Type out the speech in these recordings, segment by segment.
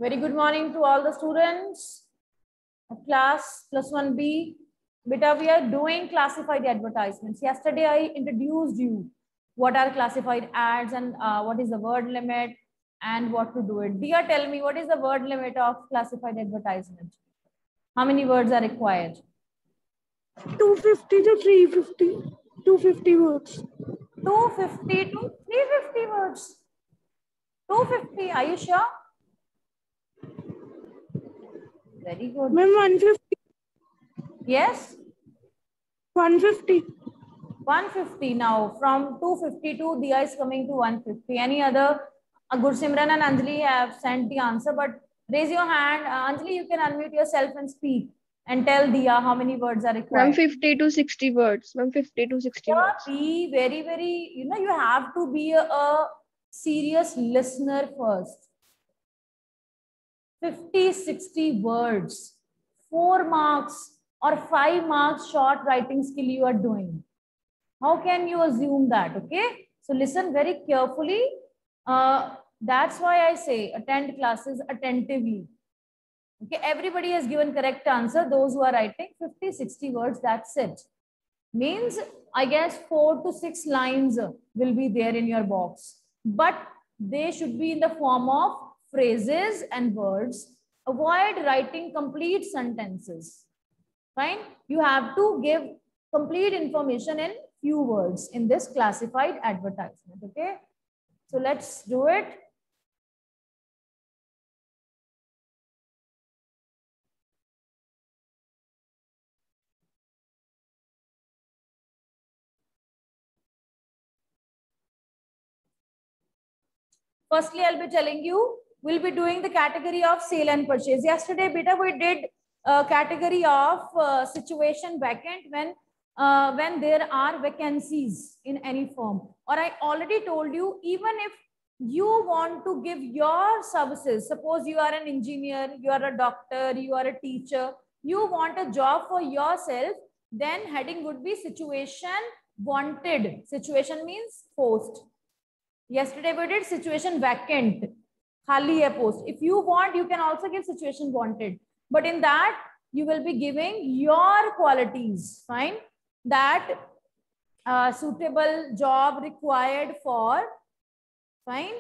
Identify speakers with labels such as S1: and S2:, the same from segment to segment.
S1: Very good morning to all the students of class +1B. Beta, we are doing classified advertisements. Yesterday, I introduced you what are classified ads and what is the word limit and what to do it. Dia, tell me, what is the word limit of classified advertisement? How many words are required?
S2: 250 to 350. 250 words.
S1: 250 to 350 words. 250, are you sure? Very good.
S2: Ma'am, 150.
S1: Yes?
S2: 150.
S1: 150 now. From 250 to Dia is coming to 150. Any other? Gursimran and Anjali have sent the answer, but raise your hand. Anjali, you can unmute yourself and speak and tell Dia how many words are required.
S3: Ma'am, 50 to 60 words. Ma'am, 50 to 60 words.
S1: Be very, you have to be a serious listener first. 50, 60 words, 4 marks or 5 marks short writing skill you are doing. How can you assume that? Okay. So listen very carefully. That's why I say attend classes attentively. Okay. Everybody has given correct answer. Those who are writing 50, 60 words, that's it. Means I guess 4 to 6 lines will be there in your box, but they should be in the form of phrases and words. Avoid writing complete sentences. Fine. You have to give complete information in few words in this classified advertisement. Okay. So let's do it. Firstly, I'll be telling you, we'll be doing the category of sale and purchase. Yesterday, beta, we did a category of situation vacant when there are vacancies in any firm. Or I already told you, even if you want to give your services, suppose you are an engineer, you are a doctor, you are a teacher, you want a job for yourself, then heading would be situation wanted. Situation means post. Yesterday we did situation vacant. Khali hai post. If you want, you can also give situation wanted. But in that, you will be giving your qualities. Fine. That suitable job required for, fine,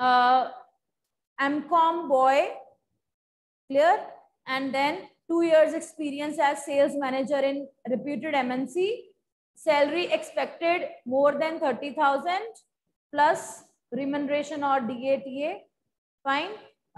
S1: MCOM boy, clear? And then 2 years experience as sales manager in reputed MNC. Salary expected more than 30,000. Plus remuneration or DATA, fine.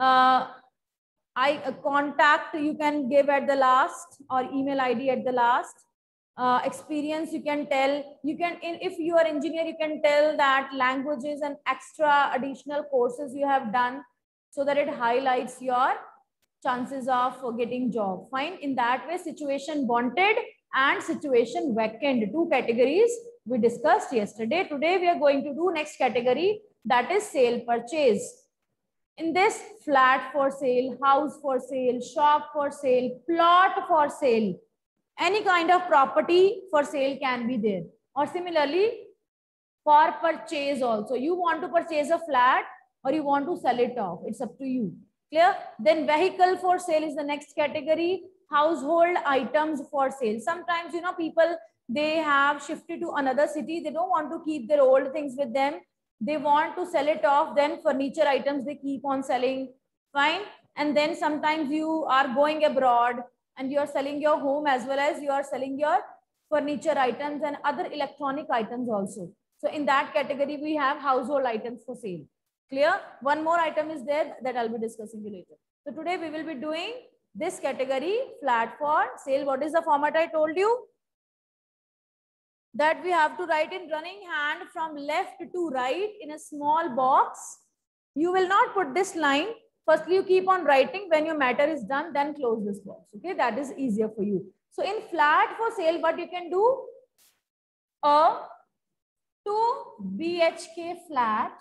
S1: Contact you can give at the last or email ID at the last. Experience you can tell. You can, if you are engineer, you can tell that languages and extra additional courses you have done, so that it highlights your chances of getting job. Fine. In that way, situation wanted and situation vacant, 2 categories we discussed yesterday. Today we are going to do next category, that is sale purchase. In this, flat for sale, house for sale, shop for sale, plot for sale, any kind of property for sale can be there. Or similarly for purchase also, you want to purchase a flat or you want to sell it off, it's up to you. Clear? Then vehicle for sale is the next category. Household items for sale. Sometimes, people, they have shifted to another city. They don't want to keep their old things with them. They want to sell it off. Then furniture items, they keep on selling. Fine. And then sometimes you are going abroad and you are selling your home as well as you are selling your furniture items and other electronic items also. So in that category, we have household items for sale. Clear? One more item is there that I'll be discussing you later. So today we will be doing this category, flat for sale. What is the format I told you? That we have to write in running hand from left to right in a small box. You will not put this line. Firstly, you keep on writing. When your matter is done, then close this box. Okay, that is easier for you. So in flat for sale, what you can do? A 2 BHK flat.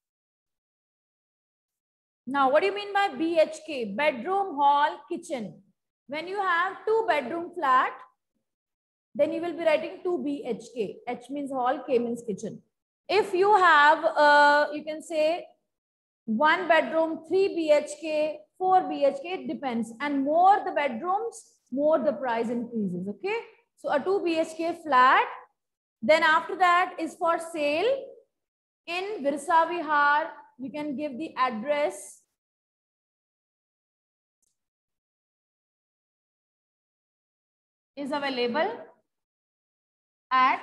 S1: Now, what do you mean by BHK? Bedroom, hall, kitchen. When you have 2 bedroom flat, then you will be writing 2 BHK. H means hall, K means kitchen. If you have, you can say 1 bedroom, 3 BHK, 4 BHK, it depends. And more the bedrooms, more the price increases, okay? So a 2 BHK flat, then after that is for sale in Virsa Vihar. You can give the address. Is available at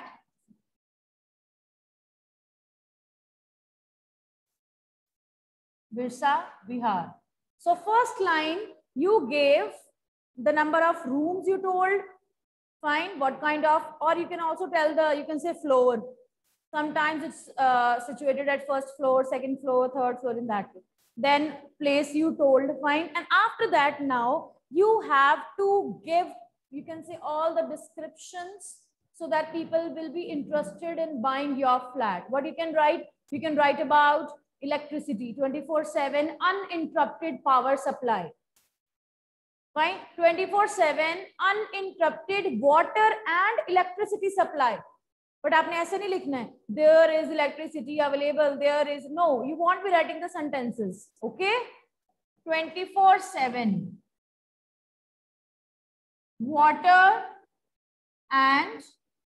S1: Virsa Vihar. So first line, you gave the number of rooms you told, fine, what kind of, or you can also tell the, you can say floor. Sometimes it's situated at first floor, second floor, third floor, in that way. Then place you told, fine. And after that, now you have to give, you can say all the descriptions so that people will be interested in buying your flat. What you can write? You can write about electricity, 24/7 uninterrupted power supply. Fine, 24/7 uninterrupted water and electricity supply. But आपने ऐसे नहीं लिखना है, there is electricity available, there is, no, you won't be writing the sentences, okay? 24/7 water and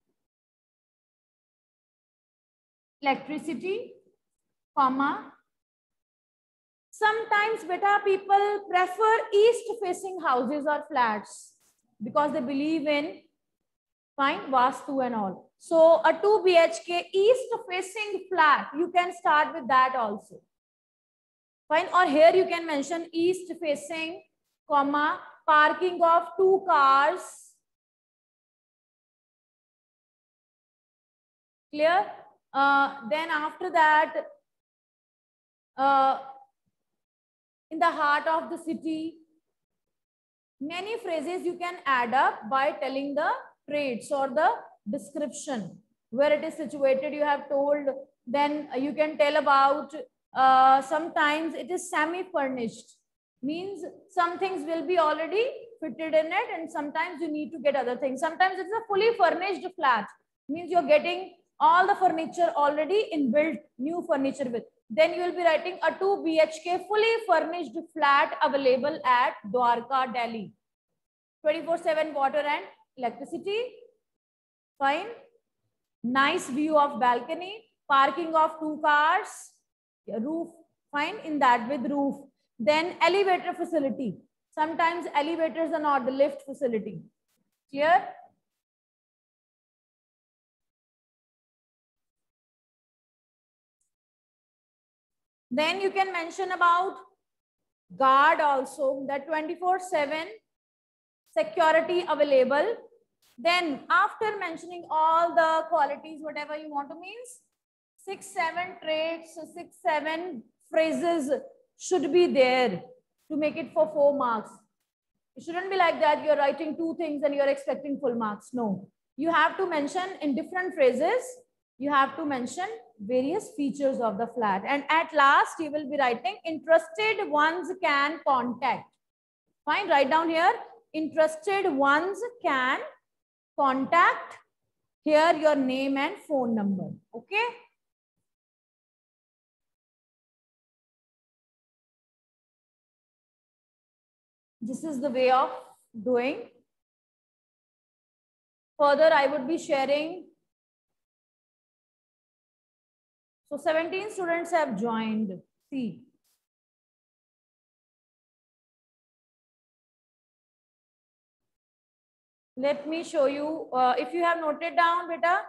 S1: electricity, comma. Sometimes beta people prefer east facing houses or flats because they believe in, fine, Vastu and all. So a 2 BHK east facing flat, you can start with that also. Fine, or here you can mention east facing, comma, parking of 2 cars. Clear? Then after that, in the heart of the city, many phrases you can add up by telling the traits or the description. Where it is situated, you have told. Then you can tell about, sometimes it is semi-furnished. Means some things will be already fitted in it and sometimes you need to get other things. Sometimes it's a fully furnished flat. Means you're getting all the furniture already inbuilt, new furniture with. Then you will be writing a 2 BHK fully furnished flat available at Dwarka, Delhi. 24/7 water and electricity. Fine. Nice view of balcony. Parking of 2 cars. Roof. Fine. In that with roof. Then elevator facility. Sometimes elevators are not the lift facility. Clear? Then you can mention about guard also, that 24/7 security available. Then after mentioning all the qualities, whatever you want to means, 6-7 traits, 6-7 phrases should be there to make it for 4 marks. It shouldn't be like that you're writing 2 things and you're expecting full marks. No, you have to mention in different phrases, you have to mention various features of the flat. And at last, you will be writing interested ones can contact. Fine, write down here, interested ones can contact. Here your name and phone number. Okay. This is the way of doing. Further, I would be sharing. So 17 students have joined. See. Let me show you. If you have noted down, beta.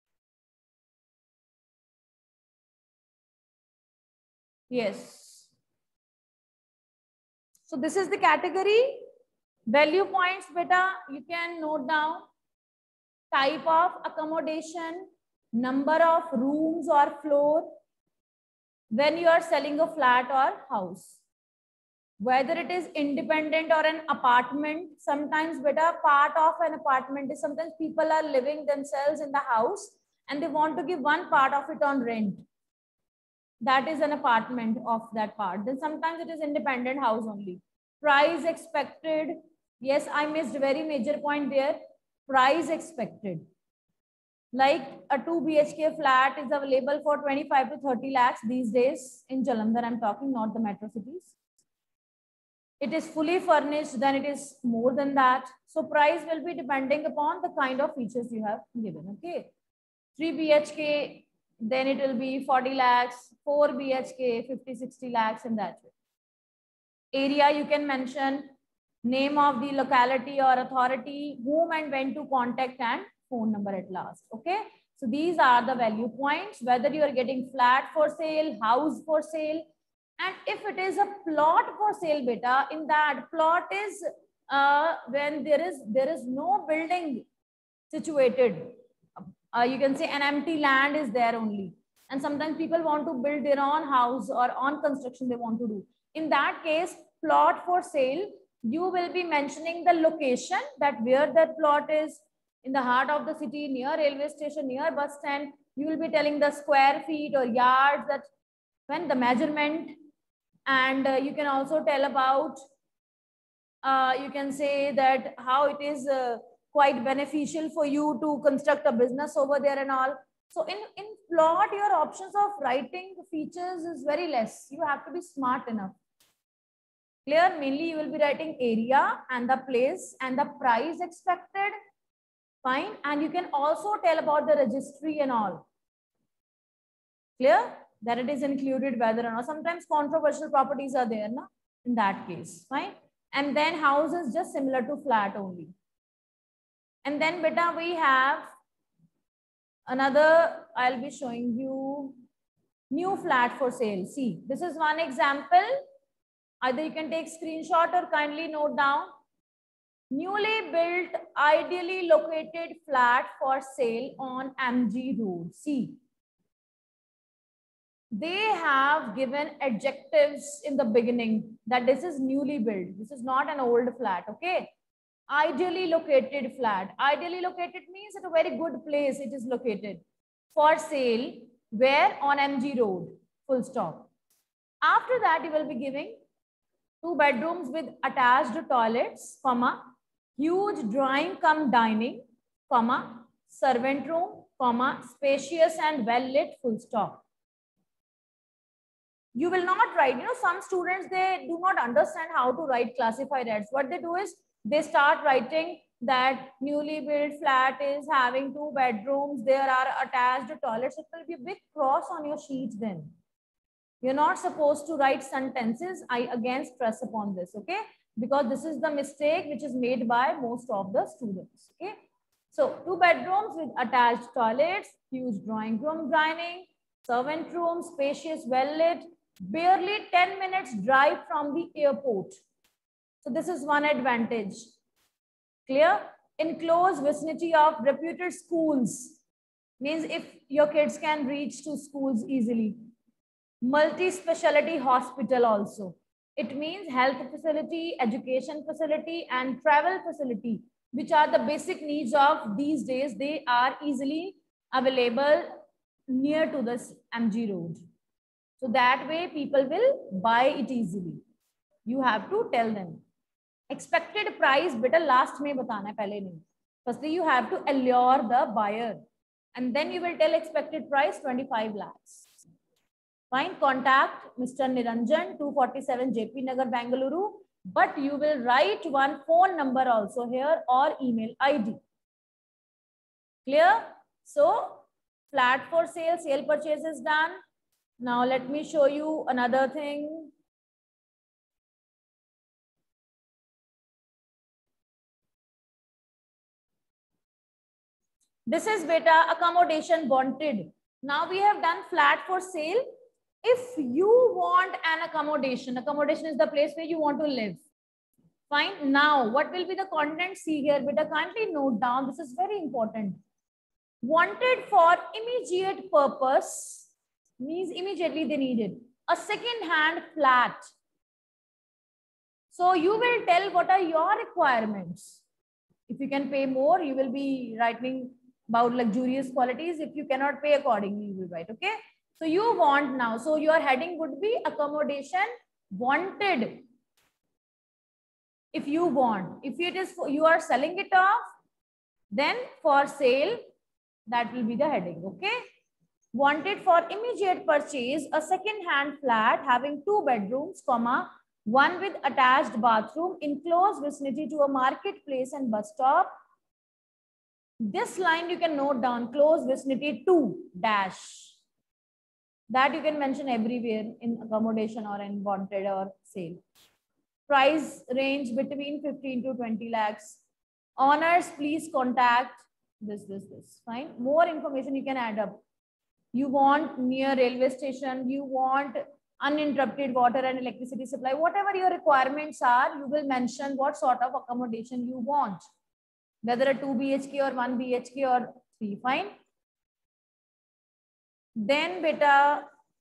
S1: Yes. So this is the category. Value points, beta. You can note down. Type of accommodation, number of rooms or floor, when you are selling a flat or house, whether it is independent or an apartment. Sometimes beta, part of an apartment is sometimes people are living themselves in the house and they want to give one part of it on rent. That is an apartment of that part. Then sometimes it is independent house only. Price expected. Yes, I missed a very major point there. Price expected. Like a 2 BHK flat is available for 25 to 30 lakhs these days in Jalandhar. I'm talking, not the metro cities. It is fully furnished, then it is more than that. So price will be depending upon the kind of features you have given. Okay. 3 BHK, then it will be 40 lakhs, 4 BHK, 50, 60 lakhs in that way. Area, you can mention name of the locality or authority, whom and when to contact, and phone number at last. Okay. So these are the value points, whether you are getting flat for sale, house for sale, and if it is a plot for sale, beta, in that plot is when there is no building situated. You can say an empty land is there only. And sometimes people want to build their own house or on construction they want to do. In that case, plot for sale, you will be mentioning the location, that where that plot is, in the heart of the city, near railway station, near bus stand. You will be telling the square feet or yards, that when the measurement, and you can also tell about, you can say that how it is quite beneficial for you to construct a business over there and all. So in plot, your options of writing features is very less. You have to be smart enough. Clear? Mainly you will be writing area and the place and the price expected. Fine. And you can also tell about the registry and all. Clear? That it is included whether or not. Sometimes controversial properties are there, na? In that case. Fine. And then house is just similar to flat only. And then beta, we have another, I'll be showing you new flat for sale. See, this is one example. Either you can take screenshot or kindly note down. Newly built, ideally located flat for sale on MG Road. See, they have given adjectives in the beginning that this is newly built. This is not an old flat, okay? Ideally located flat. Ideally located means at a very good place it is located. For sale, where? On MG Road, full stop. After that, you will be giving 2 bedrooms with attached toilets, comma, huge drawing cum dining, comma, servant room, comma, spacious and well lit, full stop. You will not write, some students, they do not understand how to write classified ads. What they do is they start writing that newly built flat is having 2 bedrooms, there are attached toilets. It will be a big cross on your sheet then. You're not supposed to write sentences. I again stress upon this, okay? Because this is the mistake which is made by most of the students, okay? So 2 bedrooms with attached toilets, huge drawing room, dining, servant room, spacious, well lit, barely 10 minutes drive from the airport. So this is one advantage. Clear? In close vicinity of reputed schools. Means if your kids can reach to schools easily. Multi-speciality hospital also. It means health facility, education facility, and travel facility, which are the basic needs of these days. They are easily available near to this MG Road. So that way people will buy it easily. You have to tell them. Expected price, better last mein batana hai, pehle nahi. Firstly, you have to allure the buyer. And then you will tell expected price 25 lakhs. Fine, contact Mr. Niranjan, 247 JP Nagar, Bengaluru. But you will write one phone number also here or email ID. Clear? So, flat for sale, sale purchase is done. Now, let me show you another thing. This is beta accommodation wanted. Now we have done flat for sale. If you want an accommodation, accommodation is the place where you want to live. Fine. Now, what will be the content? See here, beta, kindly note down. This is very important. Wanted for immediate purpose means immediately they needed a second-hand flat. So you will tell what are your requirements. If you can pay more, you will be writing about luxurious qualities. If you cannot pay accordingly, you will write, okay? So you want now. So your heading would be accommodation wanted. If you want, if it is, you are selling it off, then for sale, That will be the heading. Okay. Wanted for immediate purchase a second-hand flat having 2 bedrooms, comma, 1 with attached bathroom in close vicinity to a marketplace and bus stop. This line you can note down, close vicinity to dash. That you can mention everywhere in accommodation or in wanted or sale. Price range between 15 to 20 lakhs. Owners, please contact this. Fine. More information you can add up. You want near railway station, you want uninterrupted water and electricity supply, whatever your requirements are, you will mention what sort of accommodation you want, whether a 2 BHK or 1 BHK or 3, fine. Then beta,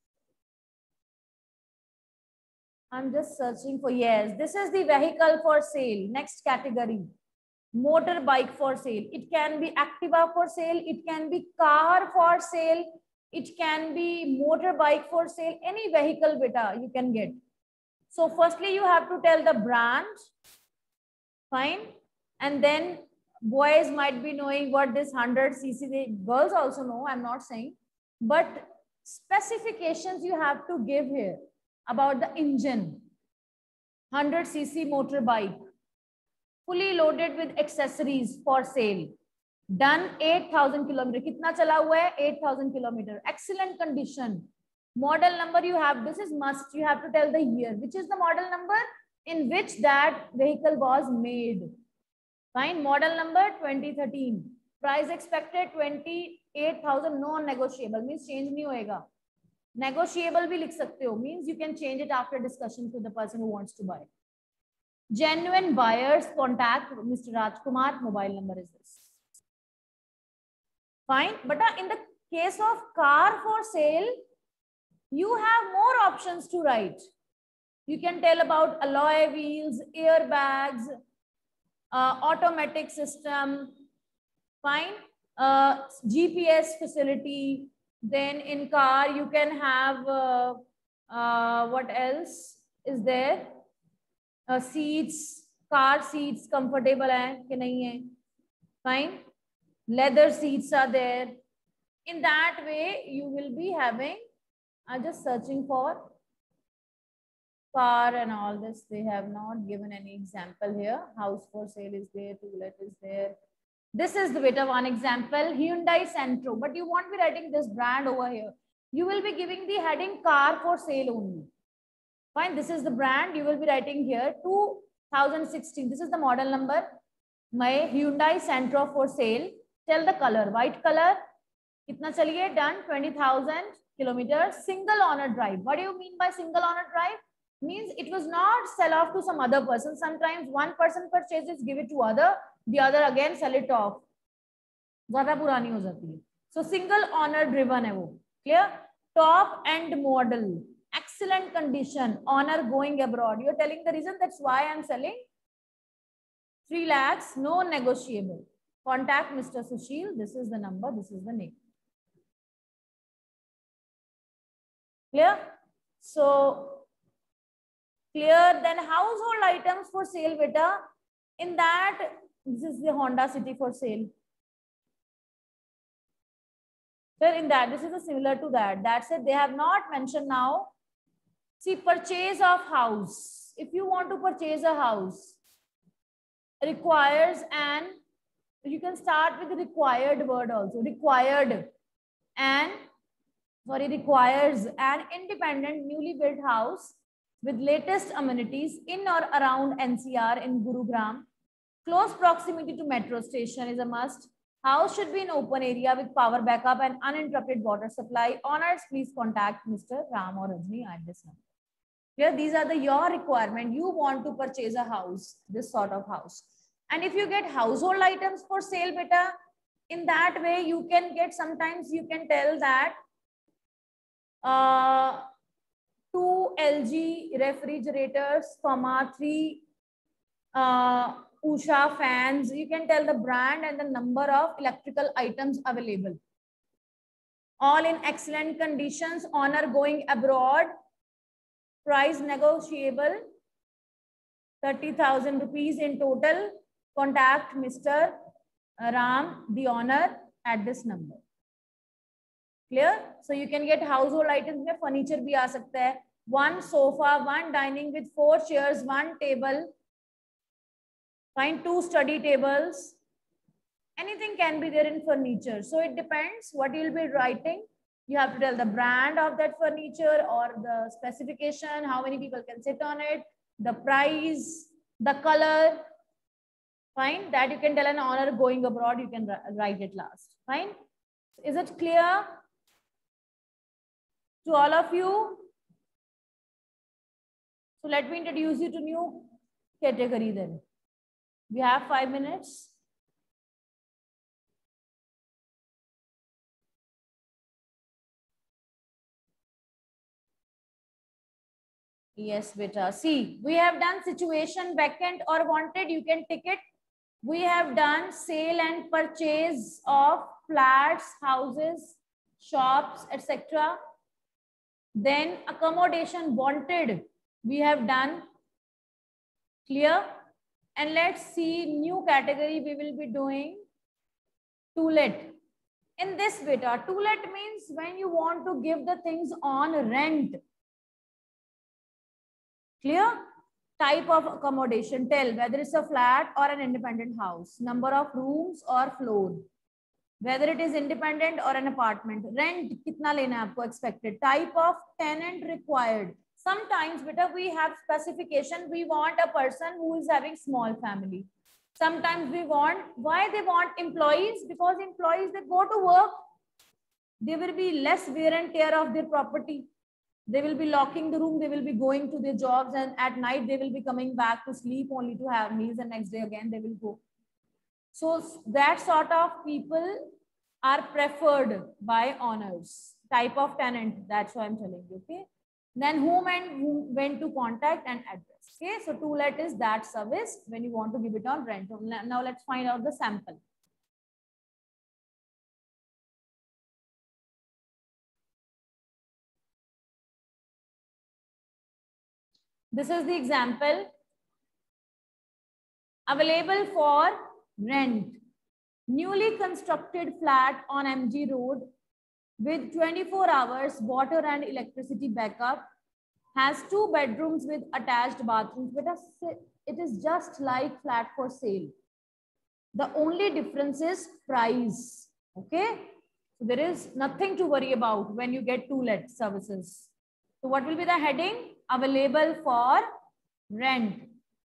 S1: I'm just searching for, yes, this is the vehicle for sale. Next category, motorbike for sale. It can be Activa for sale, it can be car for sale, it can be motorbike for sale, any vehicle beta you can get. So firstly, you have to tell the brand, fine. And then boys might be knowing what this 100cc, girls also know, I'm not saying, but specifications you have to give here about the engine. 100cc motorbike, fully loaded with accessories for sale. Done 8,000 kilometer. Kitna chala hua hai? 8,000 kilometer. Excellent condition. Model number you have. This is must. You have to tell the year. Which is the model number in which that vehicle was made. Fine. Model number 2013. Price expected 28,000. Non-negotiable. Means change nahi hoega. Negotiable bhi likh sakte ho. Means you can change it after discussion with the person who wants to buy. Genuine buyers contact Mr. Rajkumar. Mobile number is this. Fine. But in the case of car for sale, you have more options to write. You can tell about alloy wheels, airbags, automatic system, fine, GPS facility. Then in car, you can have, what else is there? Seats, car seats, comfortable hai ki nahi hai? Fine. Leather seats are there. In that way, you will be having, I'm just searching for car and all this. They have not given any example here. House for sale is there, to-let is there. This is the beta one example, Hyundai Santro, but you won't be writing this brand over here. You will be giving the heading car for sale only. Fine, this is the brand. You will be writing here 2016. This is the model number. My Hyundai Santro for sale. Tell the color, white color. Kitna chaliye? Done 20,000 kilometers. Single owner drive. What do you mean by single owner drive? Means it was not sell off to some other person. Sometimes one person purchases, give it to other, the other again sell it off. Zyada purani ho jati hai. So single owner driven hai wo. Clear? Top end model. Excellent condition. Owner going abroad. You're telling the reason, that's why I'm selling. 3 lakhs, no negotiable. Contact Mr. Sushil. This is the number. This is the name. Clear? So, clear. Then household items for sale, beta. In that, this is the Honda City for sale. So, in that, this is similar to that. That's it. They have not mentioned now. See, purchase of house. If you want to purchase a house, requires an, you can start with the required word also. Required and, requires an independent newly built house with latest amenities in or around NCR in Gurugram. Close proximity to metro station is a must. House should be in open area with power backup and uninterrupted water supply. Owners, please contact Mr. Ram or Rajni at this number. Here, these are your requirement. You want to purchase a house, this sort of house. And if you get household items for sale, beta, in that way, you can get, sometimes you can tell that 2 LG refrigerators, 3 Usha fans. You can tell the brand and the number of electrical items available. All in excellent conditions. Owner going abroad. Price negotiable. 30,000 rupees in total. Contact Mr. Ram, the owner, at this number. Clear? So you can get household items में furniture भी आ सकता है. 1 sofa, 1 dining with 4 chairs, 1 table. Find 2 study tables. Anything can be there in furniture. So it depends what you'll be writing. You have to tell the brand of that furniture or the specification, how many people can sit on it, the price, the color. Fine. That you can tell an honor going abroad, you can write it last. Fine. Is it clear to all of you? So let me introduce you to new category then. We have 5 minutes. Yes, beta. See, we have done situation, vacant or wanted. You can tick it. We have done sale and purchase of flats, houses, shops, etc. Then accommodation, wanted. We have done. Clear? And let's see new category we will be doing. To let. In this beta, to let means when you want to give the things on rent. Clear? Type of accommodation, tell whether it's a flat or an independent house, number of rooms or floor, whether it is independent or an apartment, rent kitna lena hai aapko expected, type of tenant required. Sometimes beta we have specification, we want a person who is having small family. Sometimes we want, why they want employees? Because employees, they go to work, there will be less wear and tear of their property. They will be locking the room, they will be going to their jobs, and at night they will be coming back to sleep only to have meals, and next day again they will go. So that sort of people are preferred by owners. Type of tenant, that's why I'm telling you, okay? Then whom and whom, when to contact and address. Okay, so to let is that service when you want to give it on rent. Now let's find out the sample. This is the example. Available for rent. Newly constructed flat on MG Road with 24 hours water and electricity backup. Has 2 bedrooms with attached bathrooms. But it is just like flat for sale. The only difference is price. Okay. So there is nothing to worry about when you get to let services. So what will be the heading? Available for rent.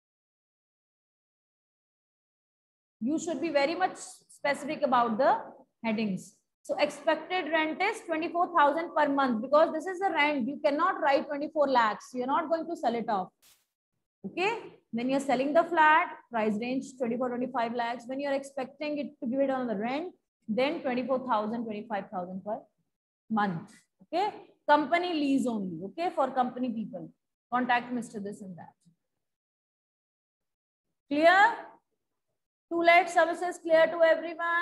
S1: You should be very much specific about the headings. So expected rent is 24,000 per month because this is the rent. You cannot write 24 lakhs. You're not going to sell it off. Okay. When you're selling the flat, price range 24, 25 lakhs. When you're expecting it to give it on the rent, then 24,000, 25,000 per month. Okay. Company lease only, okay, for company people. Contact Mr. This and that. Clear? To let services clear to everyone?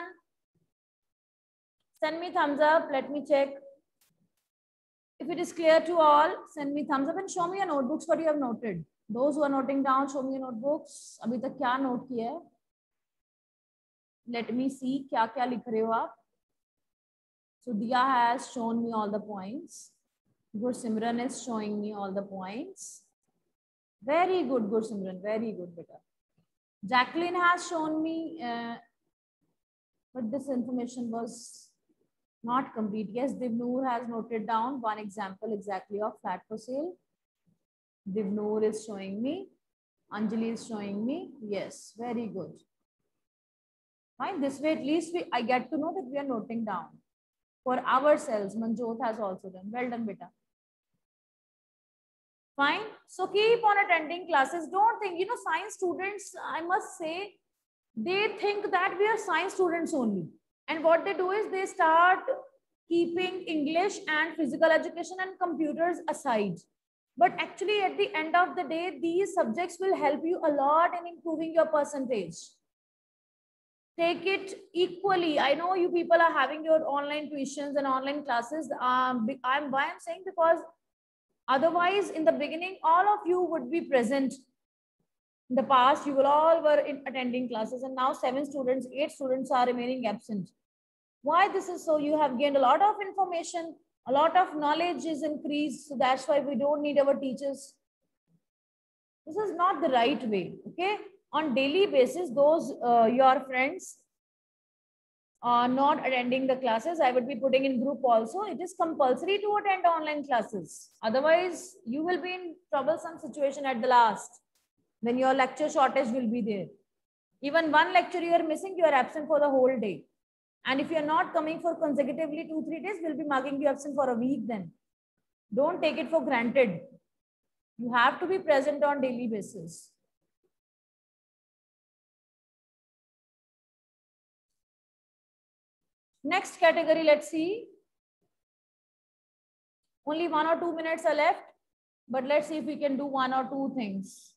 S1: Send me thumbs up. Let me check. If it is clear to all, send me thumbs up and show me your notebooks what you have noted. Those who are noting down, show me your notebooks. Abhi tak kya note kiya hai? Let me see kya kya likh rahe ho aap. So Dia has shown me all the points. Gursimran is showing me all the points. Very good, Gursimran. Very good, beta. Jacqueline has shown me, but this information was not complete. Yes, Divnoor has noted down one example exactly of flat for sale. Divnoor is showing me. Anjali is showing me. Yes, very good. Fine. This way, at least I get to know that we are noting down. For ourselves, Manjot has also done. Well done, beta. Fine. So keep on attending classes. Don't think, science students, I must say, they think that we are science students only. And what they do is they start keeping English and physical education and computers aside. But actually, at the end of the day, these subjects will help you a lot in improving your percentage. Take it equally. I know you people are having your online tuitions and online classes. Why I'm saying because otherwise, in the beginning, all of you would be present. In the past, you will all were attending classes, and now 7 students, 8 students are remaining absent. Why this is so? You have gained a lot of information, a lot of knowledge is increased. So that's why we don't need our teachers. This is not the right way. Okay. On daily basis, those your friends are not attending the classes, I would be putting in group also. It is compulsory to attend online classes. Otherwise, you will be in troublesome situation at the last when your lecture shortage will be there. Even one lecture you are missing, you are absent for the whole day. And if you are not coming for consecutively 2-3 days, we'll be marking you absent for a week then. Don't take it for granted. You have to be present on daily basis. Next category, let's see. Only 1 or 2 minutes are left, but let's see if we can do 1 or 2 things.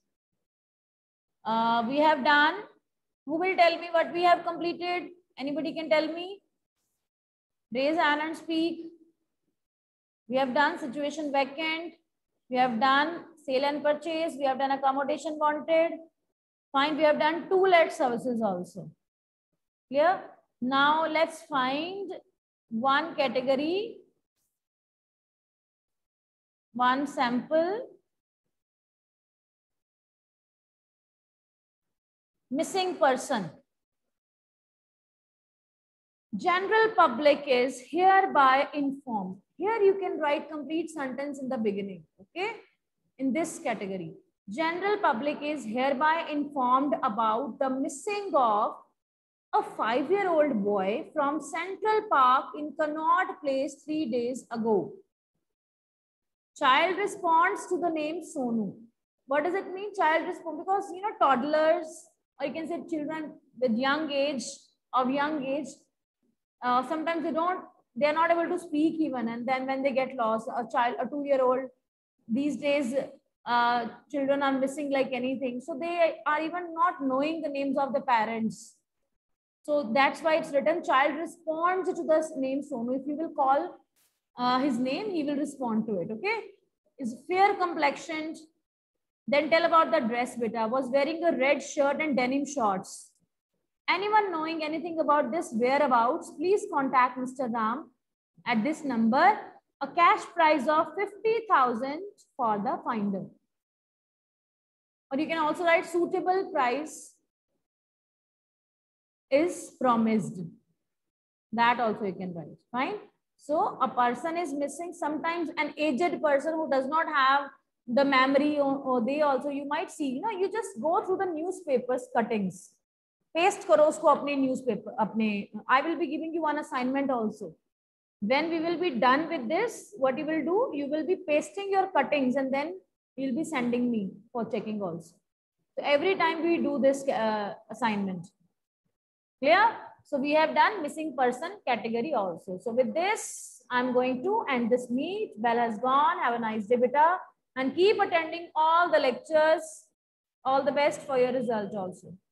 S1: We have done. Who will tell me what we have completed? Anybody can tell me? Raise hand and speak. We have done situation vacant. We have done sale and purchase. We have done accommodation wanted. Fine. We have done to-let services also. Clear? Now let's find one category, one sample. Missing person. General public is hereby informed. Here you can write complete sentence in the beginning. Okay. In this category. General public is hereby informed about the missing of a 5-year-old boy from Central Park in Connaught Place 3 days ago. Child responds to the name Sonu. What does it mean? Child responds because you know toddlers, or you can say children with young age, sometimes they are not able to speak even, and then when they get lost, a 2-year-old, these days children are missing like anything, so they are even not knowing the names of the parents. So that's why it's written child responds to the name Sonu. If you will call his name, he will respond to it. Okay, is fair complexioned. Then tell about the dress. Beta was wearing a red shirt and denim shorts. Anyone knowing anything about this whereabouts, please contact Mr. Ram at this number. A cash prize of 50,000 for the finder. Or you can also write suitable price is promised. That also you can write. Fine. So a person is missing. Sometimes an aged person who does not have the memory, or they also, you might see, you know, you just go through the newspapers cuttings. Paste karo usko apne newspaper, I will be giving you one assignment also. When we will be done with this, what you will do, you will be pasting your cuttings and then you'll be sending me for checking also. So every time we do this assignment. Clear? So we have done missing person category also. So with this, I'm going to end this meet. Bell has gone. Have a nice day, beta. And keep attending all the lectures. All the best for your result also.